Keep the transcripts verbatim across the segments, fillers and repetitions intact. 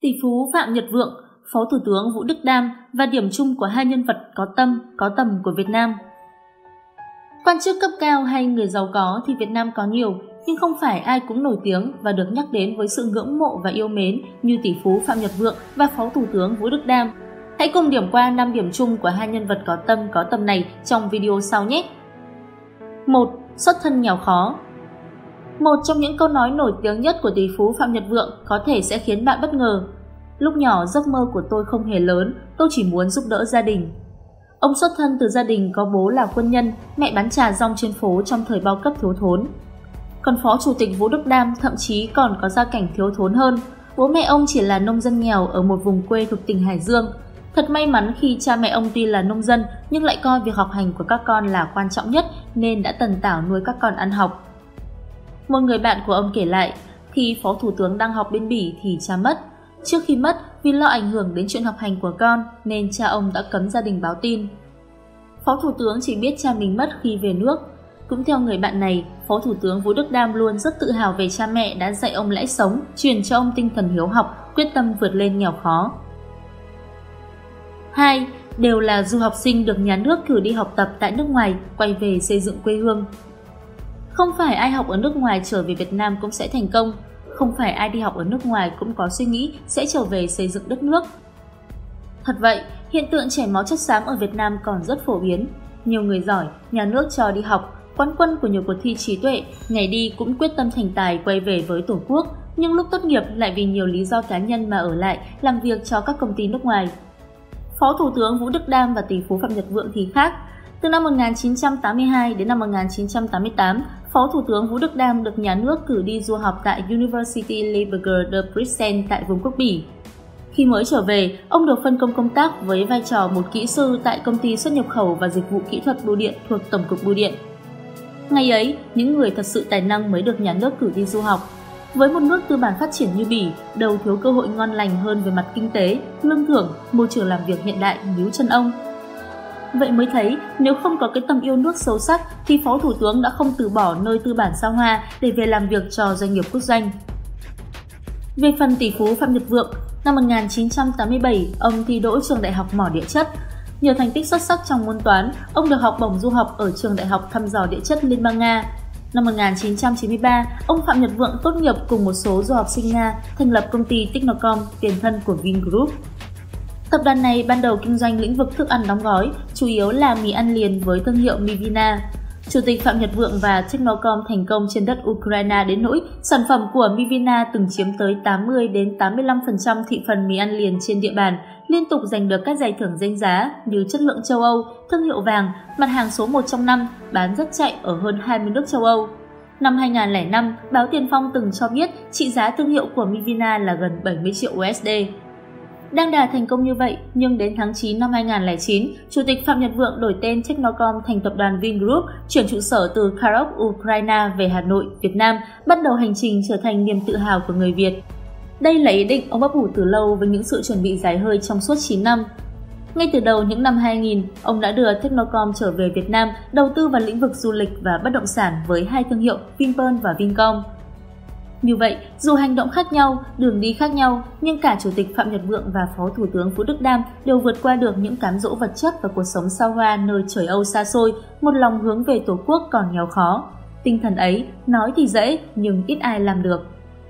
Tỷ phú Phạm Nhật Vượng, Phó Thủ tướng Vũ Đức Đam và điểm chung của hai nhân vật có tâm, có tầm của Việt Nam. Quan chức cấp cao hay người giàu có thì Việt Nam có nhiều, nhưng không phải ai cũng nổi tiếng và được nhắc đến với sự ngưỡng mộ và yêu mến như tỷ phú Phạm Nhật Vượng và Phó Thủ tướng Vũ Đức Đam. Hãy cùng điểm qua năm điểm chung của hai nhân vật có tâm, có tầm này trong video sau nhé! một. Xuất thân nghèo khó. Một trong những câu nói nổi tiếng nhất của tỷ phú Phạm Nhật Vượng có thể sẽ khiến bạn bất ngờ. Lúc nhỏ, giấc mơ của tôi không hề lớn, tôi chỉ muốn giúp đỡ gia đình. Ông xuất thân từ gia đình có bố là quân nhân, mẹ bán trà rong trên phố trong thời bao cấp thiếu thốn. Còn Phó Chủ tịch Vũ Đức Đam thậm chí còn có gia cảnh thiếu thốn hơn. Bố mẹ ông chỉ là nông dân nghèo ở một vùng quê thuộc tỉnh Hải Dương. Thật may mắn khi cha mẹ ông tuy là nông dân nhưng lại coi việc học hành của các con là quan trọng nhất nên đã tần tảo nuôi các con ăn học. Một người bạn của ông kể lại, khi Phó Thủ tướng đang học bên Bỉ thì cha mất. Trước khi mất, vì lo ảnh hưởng đến chuyện học hành của con nên cha ông đã cấm gia đình báo tin. Phó Thủ tướng chỉ biết cha mình mất khi về nước. Cũng theo người bạn này, Phó Thủ tướng Vũ Đức Đam luôn rất tự hào về cha mẹ đã dạy ông lẽ sống, truyền cho ông tinh thần hiếu học, quyết tâm vượt lên nghèo khó. hai. Đều là du học sinh được nhà nước cử đi học tập tại nước ngoài, quay về xây dựng quê hương. Không phải ai học ở nước ngoài trở về Việt Nam cũng sẽ thành công. Không phải ai đi học ở nước ngoài cũng có suy nghĩ sẽ trở về xây dựng đất nước. Thật vậy, hiện tượng chảy máu chất xám ở Việt Nam còn rất phổ biến. Nhiều người giỏi, nhà nước cho đi học, quán quân của nhiều cuộc thi trí tuệ, ngày đi cũng quyết tâm thành tài quay về với Tổ quốc, nhưng lúc tốt nghiệp lại vì nhiều lý do cá nhân mà ở lại làm việc cho các công ty nước ngoài. Phó Thủ tướng Vũ Đức Đam và tỷ phú Phạm Nhật Vượng thì khác. Từ năm một nghìn chín trăm tám mươi hai đến năm một nghìn chín trăm tám mươi tám, Phó Thủ tướng Vũ Đức Đam được nhà nước cử đi du học tại University Libre de Bruxelles tại Vương quốc Bỉ. Khi mới trở về, ông được phân công công tác với vai trò một kỹ sư tại công ty xuất nhập khẩu và dịch vụ kỹ thuật bưu điện thuộc Tổng cục Bưu điện. Ngày ấy, những người thật sự tài năng mới được nhà nước cử đi du học. Với một nước tư bản phát triển như Bỉ, đâu thiếu cơ hội ngon lành hơn về mặt kinh tế, lương thưởng, môi trường làm việc hiện đại níu chân ông. Vậy mới thấy, nếu không có cái tâm yêu nước sâu sắc thì Phó Thủ tướng đã không từ bỏ nơi tư bản xa hoa để về làm việc cho doanh nghiệp quốc doanh. Về phần tỷ phú Phạm Nhật Vượng, năm một nghìn chín trăm tám mươi bảy, ông thi đỗ trường Đại học Mỏ Địa chất. Nhờ thành tích xuất sắc trong môn toán, ông được học bổng du học ở trường Đại học Thăm dò Địa chất Liên bang Nga. Năm một nghìn chín trăm chín mươi ba, ông Phạm Nhật Vượng tốt nghiệp cùng một số du học sinh Nga, thành lập công ty Technocom, tiền thân của Vingroup. Tập đoàn này ban đầu kinh doanh lĩnh vực thức ăn đóng gói, chủ yếu là mì ăn liền với thương hiệu Mivina. Chủ tịch Phạm Nhật Vượng và Technocom thành công trên đất Ukraine đến nỗi sản phẩm của Mivina từng chiếm tới tám mươi đến tám mươi lăm phần trăm thị phần mì ăn liền trên địa bàn, liên tục giành được các giải thưởng danh giá như chất lượng châu Âu, thương hiệu vàng, mặt hàng số một trong năm, bán rất chạy ở hơn hai mươi nước châu Âu. Năm hai nghìn không trăm lẻ năm, báo Tiền Phong từng cho biết trị giá thương hiệu của Mivina là gần bảy mươi triệu đô la. Đang đà thành công như vậy, nhưng đến tháng chín năm hai nghìn không trăm lẻ chín, Chủ tịch Phạm Nhật Vượng đổi tên Technocom thành tập đoàn Vingroup, chuyển trụ sở từ Kharkov, Ukraine về Hà Nội, Việt Nam, bắt đầu hành trình trở thành niềm tự hào của người Việt. Đây là ý định ông ấp ủ từ lâu với những sự chuẩn bị dài hơi trong suốt chín năm. Ngay từ đầu những năm hai nghìn, ông đã đưa Technocom trở về Việt Nam, đầu tư vào lĩnh vực du lịch và bất động sản với hai thương hiệu Vinpearl và Vincom. Như vậy, dù hành động khác nhau, đường đi khác nhau, nhưng cả Chủ tịch Phạm Nhật Vượng và Phó Thủ tướng Vũ Đức Đam đều vượt qua được những cám dỗ vật chất và cuộc sống xa hoa nơi trời Âu xa xôi, một lòng hướng về Tổ quốc còn nghèo khó. Tinh thần ấy, nói thì dễ, nhưng ít ai làm được.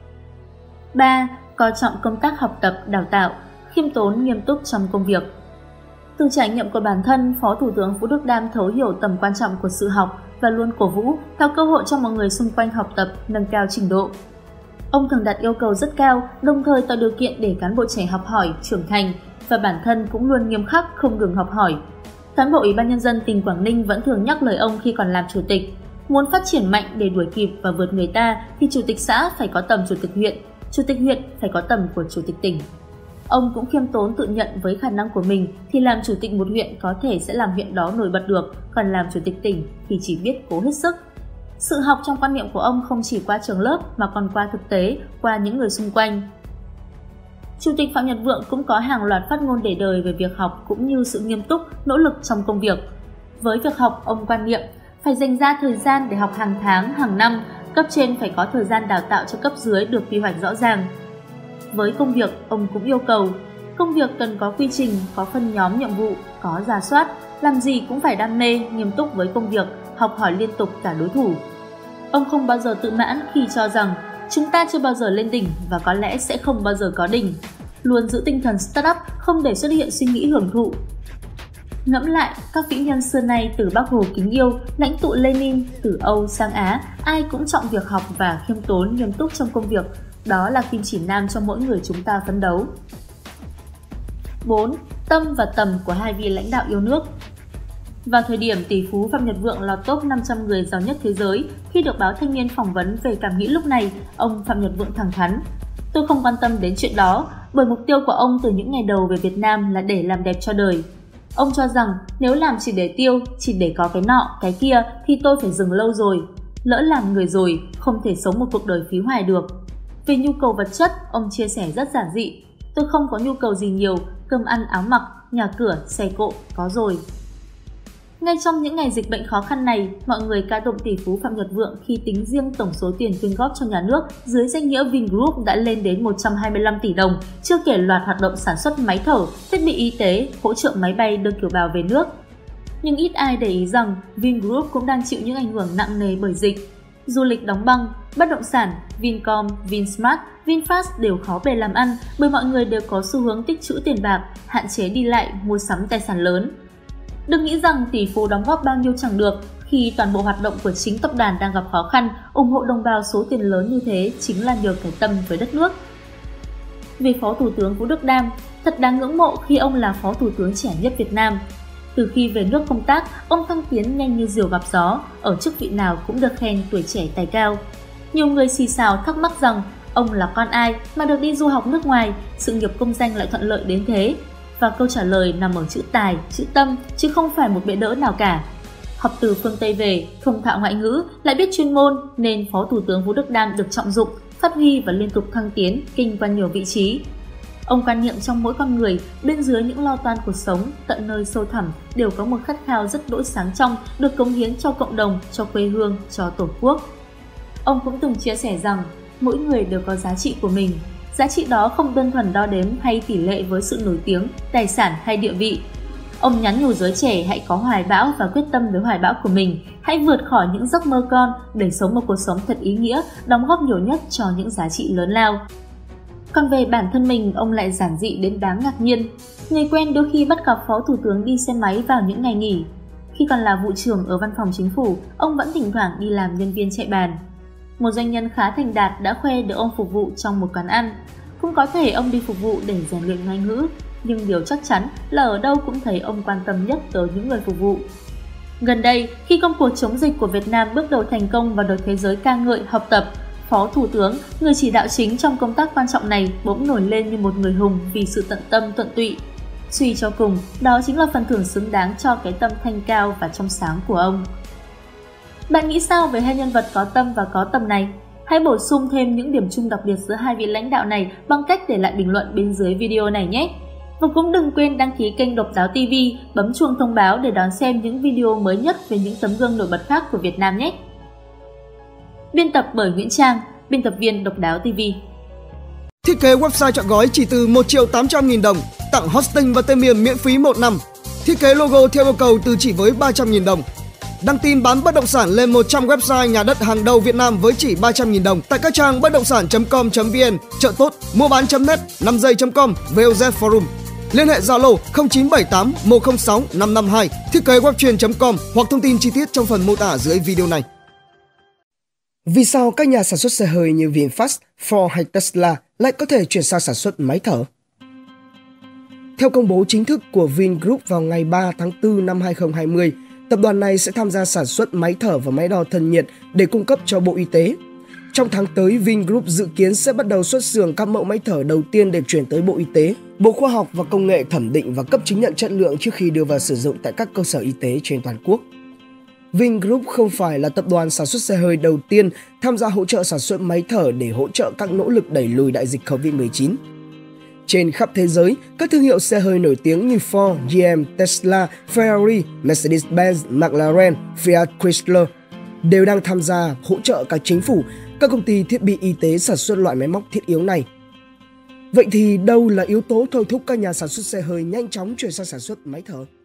ba. Coi trọng công tác học tập, đào tạo, khiêm tốn, nghiêm túc trong công việc. Từ trải nghiệm của bản thân, Phó Thủ tướng Vũ Đức Đam thấu hiểu tầm quan trọng của sự học và luôn cổ vũ, tạo cơ hội cho mọi người xung quanh học tập, nâng cao trình độ. Ông thường đặt yêu cầu rất cao, đồng thời tạo điều kiện để cán bộ trẻ học hỏi, trưởng thành, và bản thân cũng luôn nghiêm khắc, không ngừng học hỏi. Cán bộ Ủy ban Nhân dân tỉnh Quảng Ninh vẫn thường nhắc lời ông khi còn làm chủ tịch. Muốn phát triển mạnh để đuổi kịp và vượt người ta thì chủ tịch xã phải có tầm chủ tịch huyện, chủ tịch huyện phải có tầm của chủ tịch tỉnh. Ông cũng khiêm tốn tự nhận với khả năng của mình thì làm chủ tịch một huyện có thể sẽ làm huyện đó nổi bật được, còn làm chủ tịch tỉnh thì chỉ biết cố hết sức. Sự học trong quan niệm của ông không chỉ qua trường lớp mà còn qua thực tế, qua những người xung quanh. Chủ tịch Phạm Nhật Vượng cũng có hàng loạt phát ngôn để đời về việc học cũng như sự nghiêm túc, nỗ lực trong công việc. Với việc học, ông quan niệm phải dành ra thời gian để học hàng tháng, hàng năm, cấp trên phải có thời gian đào tạo cho cấp dưới được quy hoạch rõ ràng. Với công việc, ông cũng yêu cầu công việc cần có quy trình, có phân nhóm nhiệm vụ, có rà soát, làm gì cũng phải đam mê, nghiêm túc với công việc, học hỏi liên tục cả đối thủ. Ông không bao giờ tự mãn khi cho rằng chúng ta chưa bao giờ lên đỉnh và có lẽ sẽ không bao giờ có đỉnh. Luôn giữ tinh thần startup, không để xuất hiện suy nghĩ hưởng thụ. Ngẫm lại, các vĩ nhân xưa nay từ Bác Hồ kính yêu, lãnh tụ Lenin, từ Âu sang Á, ai cũng trọng việc học và khiêm tốn nghiêm túc trong công việc. Đó là kim chỉ nam cho mỗi người chúng ta phấn đấu. bốn. Tâm và tầm của hai vị lãnh đạo yêu nước. Vào thời điểm tỷ phú Phạm Nhật Vượng lọt top năm trăm người giàu nhất thế giới, khi được báo Thanh niên phỏng vấn về cảm nghĩ lúc này, ông Phạm Nhật Vượng thẳng thắn: "Tôi không quan tâm đến chuyện đó, bởi mục tiêu của ông từ những ngày đầu về Việt Nam là để làm đẹp cho đời." Ông cho rằng nếu làm chỉ để tiêu, chỉ để có cái nọ, cái kia thì tôi phải dừng lâu rồi. Lỡ làm người rồi, không thể sống một cuộc đời phí hoài được. Về nhu cầu vật chất, ông chia sẻ rất giản dị: "Tôi không có nhu cầu gì nhiều, cơm ăn áo mặc, nhà cửa, xe cộ, có rồi." Ngay trong những ngày dịch bệnh khó khăn này, mọi người ca tụng tỷ phú Phạm Nhật Vượng khi tính riêng tổng số tiền quyên góp cho nhà nước dưới danh nghĩa Vingroup đã lên đến một trăm hai mươi lăm tỷ đồng, chưa kể loạt hoạt động sản xuất máy thở, thiết bị y tế, hỗ trợ máy bay đưa kiều bào về nước. Nhưng ít ai để ý rằng Vingroup cũng đang chịu những ảnh hưởng nặng nề bởi dịch. Du lịch đóng băng, bất động sản, Vincom, Vinsmart, Vinfast đều khó bề làm ăn bởi mọi người đều có xu hướng tích trữ tiền bạc, hạn chế đi lại, mua sắm tài sản lớn. Đừng nghĩ rằng tỷ phú đóng góp bao nhiêu chẳng được khi toàn bộ hoạt động của chính tập đoàn đang gặp khó khăn, ủng hộ đồng bào số tiền lớn như thế chính là nhờ cái tâm với đất nước. Về Phó Thủ tướng Vũ Đức Đam, thật đáng ngưỡng mộ khi ông là Phó Thủ tướng trẻ nhất Việt Nam. Từ khi về nước công tác, ông thăng tiến nhanh như diều gặp gió, ở chức vị nào cũng được khen tuổi trẻ tài cao. Nhiều người xì xào thắc mắc rằng ông là con ai mà được đi du học nước ngoài, sự nghiệp công danh lại thuận lợi đến thế. Và câu trả lời nằm ở chữ tài, chữ tâm, chứ không phải một bệ đỡ nào cả. Học từ phương Tây về, thông thạo ngoại ngữ, lại biết chuyên môn nên Phó Thủ tướng Vũ Đức Đam được trọng dụng, phát huy và liên tục thăng tiến, kinh qua nhiều vị trí. Ông quan niệm trong mỗi con người, bên dưới những lo toan cuộc sống, tận nơi sâu thẳm đều có một khát khao rất đỗi sáng trong, được cống hiến cho cộng đồng, cho quê hương, cho Tổ quốc. Ông cũng từng chia sẻ rằng mỗi người đều có giá trị của mình. Giá trị đó không đơn thuần đo đếm hay tỷ lệ với sự nổi tiếng, tài sản hay địa vị. Ông nhắn nhủ giới trẻ hãy có hoài bão và quyết tâm với hoài bão của mình, hãy vượt khỏi những giấc mơ con để sống một cuộc sống thật ý nghĩa, đóng góp nhiều nhất cho những giá trị lớn lao. Còn về bản thân mình, ông lại giản dị đến đáng ngạc nhiên. Người quen đôi khi bắt gặp Phó Thủ tướng đi xe máy vào những ngày nghỉ. Khi còn là vụ trưởng ở văn phòng chính phủ, ông vẫn thỉnh thoảng đi làm nhân viên chạy bàn. Một doanh nhân khá thành đạt đã khoe được ông phục vụ trong một quán ăn. Cũng có thể ông đi phục vụ để rèn luyện ngoại ngữ, nhưng điều chắc chắn là ở đâu cũng thấy ông quan tâm nhất tới những người phục vụ. Gần đây, khi công cuộc chống dịch của Việt Nam bước đầu thành công và được thế giới ca ngợi, học tập, Phó Thủ tướng, người chỉ đạo chính trong công tác quan trọng này bỗng nổi lên như một người hùng vì sự tận tâm tận tụy. Suy cho cùng, đó chính là phần thưởng xứng đáng cho cái tâm thanh cao và trong sáng của ông. Bạn nghĩ sao về hai nhân vật có tâm và có tầm này? Hãy bổ sung thêm những điểm chung đặc biệt giữa hai vị lãnh đạo này bằng cách để lại bình luận bên dưới video này nhé! Và cũng đừng quên đăng ký kênh Độc Đáo ti vi, bấm chuông thông báo để đón xem những video mới nhất về những tấm gương nổi bật khác của Việt Nam nhé! Biên tập bởi Nguyễn Trang, biên tập viên Độc Đáo ti vi. Thiết kế website trọn gói chỉ từ một triệu tám trăm nghìn đồng, tặng hosting và tên miền miễn phí một năm. Thiết kế logo theo yêu cầu từ chỉ với ba trăm nghìn đồng. Đăng tin bán bất động sản lên một trăm website nhà đất hàng đầu Việt Nam với chỉ ba trăm nghìn đồng tại các trang bất động sản chấm com chấm vn, chợ tốt, mua bán chấm net, năm giây chấm com, vê o zét Forum. Liên hệ Zalo không chín bảy tám một không sáu năm năm hai, thiết kế webtrain chấm com hoặc thông tin chi tiết trong phần mô tả dưới video này. Vì sao các nhà sản xuất xe hơi như VinFast, Ford hay Tesla lại có thể chuyển sang sản xuất máy thở? Theo công bố chính thức của Vingroup vào ngày ba tháng tư năm hai nghìn không trăm hai mươi, tập đoàn này sẽ tham gia sản xuất máy thở và máy đo thân nhiệt để cung cấp cho Bộ Y tế. Trong tháng tới, Vingroup dự kiến sẽ bắt đầu xuất xưởng các mẫu máy thở đầu tiên để chuyển tới Bộ Y tế. Bộ Khoa học và Công nghệ thẩm định và cấp chứng nhận chất lượng trước khi đưa vào sử dụng tại các cơ sở y tế trên toàn quốc. Vingroup không phải là tập đoàn sản xuất xe hơi đầu tiên tham gia hỗ trợ sản xuất máy thở để hỗ trợ các nỗ lực đẩy lùi đại dịch Covid mười chín. Trên khắp thế giới, các thương hiệu xe hơi nổi tiếng như Ford, giê em, Tesla, Ferrari, Mercedes-Benz, McLaren, Fiat Chrysler đều đang tham gia hỗ trợ các chính phủ, các công ty thiết bị y tế sản xuất loại máy móc thiết yếu này. Vậy thì đâu là yếu tố thôi thúc các nhà sản xuất xe hơi nhanh chóng chuyển sang sản xuất máy thở?